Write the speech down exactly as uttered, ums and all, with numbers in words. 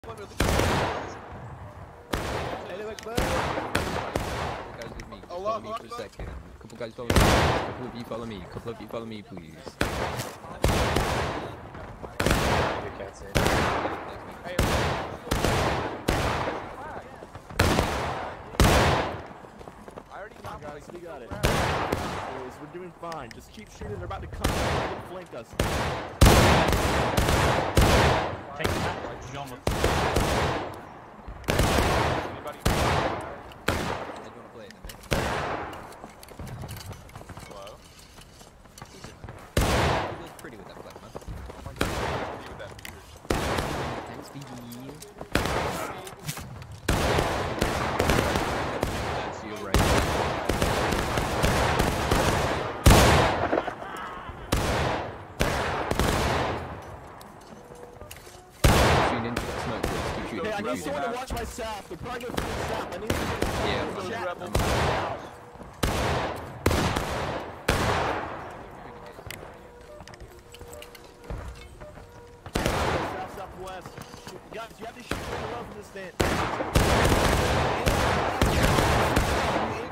Guys with me. Just follow me for a second. Couple guys follow me. Couple of you follow me. Couple of you follow me, please. You can't see it. Guys, we got it. Boys, we're doing fine. Just keep shooting. They're about to come and flank us. Take that, John. Anybody? I just want to play it. Hello? You look pretty with that flag, man. With that beard. Thanks, B D. That's you, right? Shooting into the smoke, please. Keep shooting. Hey, I Keep need shooting. someone to watch my staff. They're probably going to finish staff. I need to get Yeah, those I'm- rebels I'm- out. South, southwest. Guys, you have to shoot from the road from this stand.